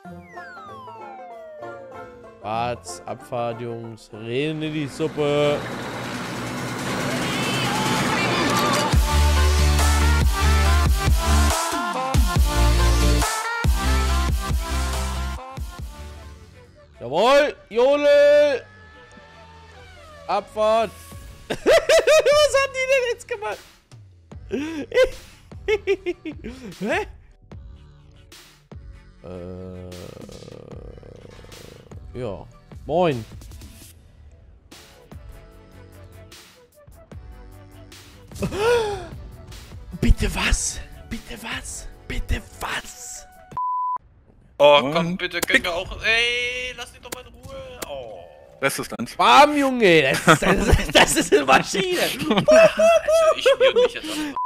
Bad, Abfahrt, Jungs. Rennen in die Suppe. Jawohl, Jodel! Abfahrt! Was haben die denn jetzt gemacht? Hä? Ja. Moin. Bitte was? Bitte was? Bitte was? Oh, komm, bitte, gönn mir auch. Ey, lass dich doch mal in Ruhe. Oh. Resistenz. Bam, Junge! Das ist eine Maschine! Also, ich mute mich jetzt an.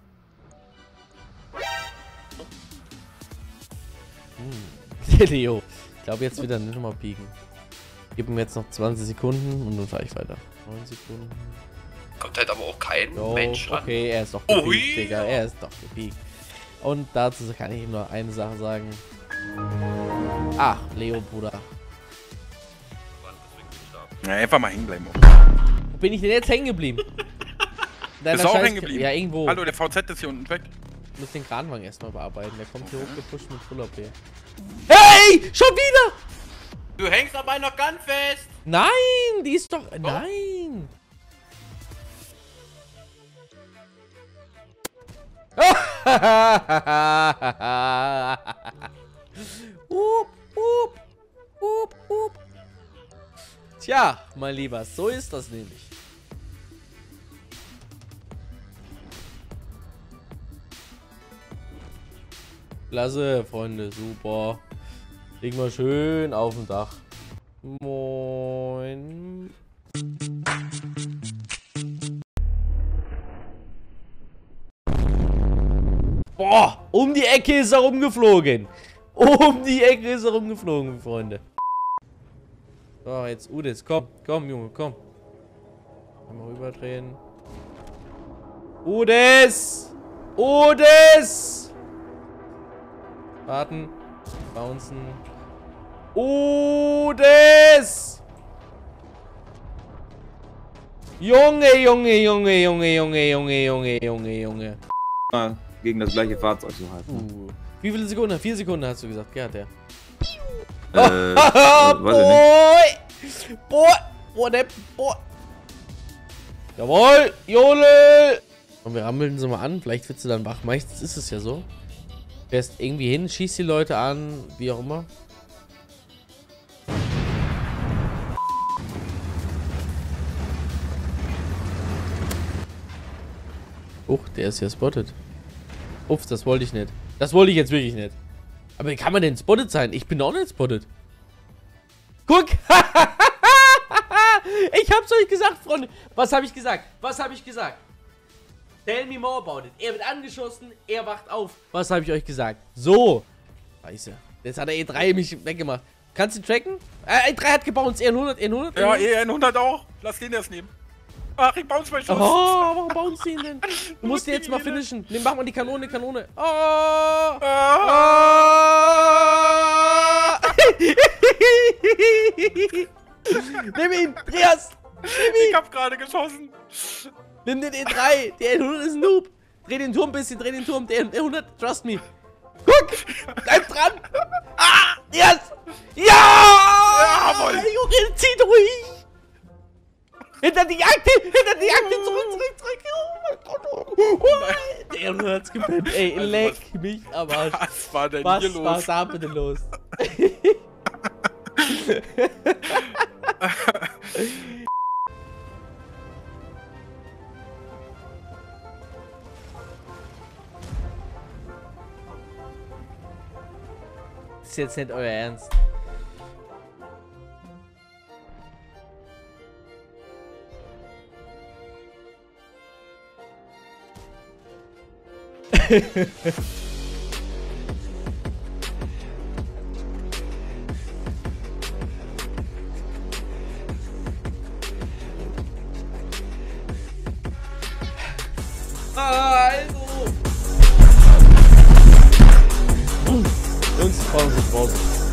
Leo, ich glaube jetzt wieder nicht nochmal pieken. Gib ihm jetzt noch 20 Sekunden und dann fahre ich weiter. 9 Sekunden. Kommt halt aber auch kein Mensch ran. Okay, er ist doch gepiekt, Digga. Er ist doch gepiekt. Und dazu kann ich ihm nur eine Sache sagen. Ach, Leo, Bruder. Ja, einfach mal hängen bleiben. Wo bin ich denn jetzt hängen geblieben? Ist auch hängen geblieben? Ja, irgendwo. Hallo, der VZ ist hier unten weg. Ich muss den Kranwagen erstmal bearbeiten. Der kommt hier hochgepusht mit Full AP. Hey! Schon wieder! Du hängst aber noch ganz fest! Nein! Die ist doch... Oh. Nein! Tja, mein Lieber, so ist das nämlich. Klasse, Freunde, super. Liegen wir schön auf dem Dach. Moin. Boah, um die Ecke ist er rumgeflogen. Um die Ecke ist er rumgeflogen, Freunde. So, jetzt Udes, komm, komm, Junge, komm. Einmal rüberdrehen. Udes! Udes! Warten. Bouncen. Udes! Junge, Junge, Junge, Junge, Junge, Junge, Junge, Junge, Junge. Gegen das gleiche Fahrzeug zu halten. Wie viele Sekunden? 4 Sekunden hast du gesagt. Ja, der. Weiß ich nicht. Boah. Jawohl, Jodel! Und wir rammeln sie mal an. Vielleicht wird sie dann wach. Meistens ist es ja so. Fährst irgendwie hin, schießt die Leute an, wie auch immer. Der ist ja spotted. Uff, das wollte ich nicht. Das wollte ich jetzt wirklich nicht. Aber wie kann man denn spotted sein? Ich bin auch nicht spotted. Guck! Ich hab's euch gesagt, Freunde. Was habe ich gesagt? Was habe ich gesagt? Tell me more about it. Er wird angeschossen, er wacht auf. Was habe ich euch gesagt? So. Scheiße. Jetzt hat der E3 mich weggemacht. Kannst du ihn tracken? E3 hat gebounced. E100, E100. Ja, E100 auch. Lass den das nehmen. Ach, ich bounce mein Schuss. Oh, warum bounce ihn denn? Du musst den jetzt mal finishen. Nimm, mach mal die Kanone, Kanone. Oh. Nimm ihn, Andreas. Nimm ihn. Ich hab gerade geschossen. Nimm den E3. Der E100 ist ein Noob. Dreh den Turm ein bisschen, dreh den Turm. Der E100, trust me. Guck! Bleib dran! Ah! Yes! Ja! Jawohl! Junge, zieh durch! Hinter die Akte! Hinter die Akte! Zurück! Oh mein Gott! Der E100 hat's gepennt. Ey, also leck mich am Arsch. Was war denn Was hier los? war da bitte los? Das ist jetzt nicht euer Ernst. Also. Jungs, Pause.